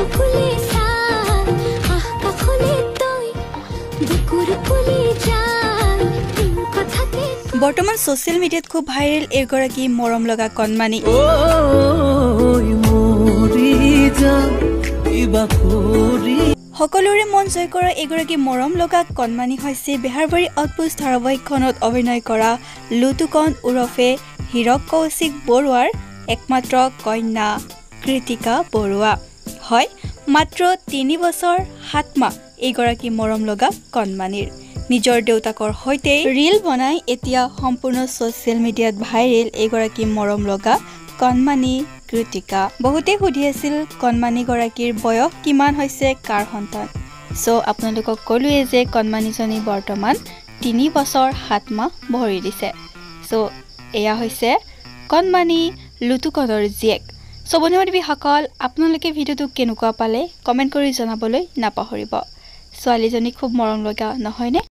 বৰ্তমান সোশ্যাল মিডিয়াত খুব ভাইৰেল এগৰাকী মৰম লগা কণমানি সকলোৰে মন জয় কৰা এগৰাকী মৰম লগা কণমানি হৈছে বেহাৰবাৰী আউটপোষ্ট ধাৰাবাহিকখনত অভিনয় কৰা লুতুকণ ওৰফে হীৰক কৌশিক বৰুৱাৰ একমাত্ৰ কন্যা কৃতিকা বৰুৱা হয় মাত্ৰ 3 বছৰ 7 মাহ এগৰাকী মৰম লগা কণমানিৰ নিজৰ দেউতাকৰ হৈতে ৰীল বনাই এতিয়া সম্পূৰ্ণ সোশ্যাল মিডিয়াত ভাইৰেল এগৰাকী মৰম লগা কণমানি কৃতিকা বহুতে সুধি আছিল কণমানি গৰাকীৰ বয়স কিমান হৈছে কাৰ সন্তান সো আপোনালোকক কলোৱে যে কণমানিজনী বৰ্তমান 3 বছৰ 7 মাহ ভৰি দিছে সো এয়া হৈছে কণমানি লুতুকণৰ জীয়েক সো বন্ধুবান্ধৱী সকল আপোনালোকে ভিডিওটো কেনেকুৱা পালে কমেন্ট কৰি জনাবলৈ নাপাহৰিব ছোৱালীজনী খুব মৰম লগা নহয়নে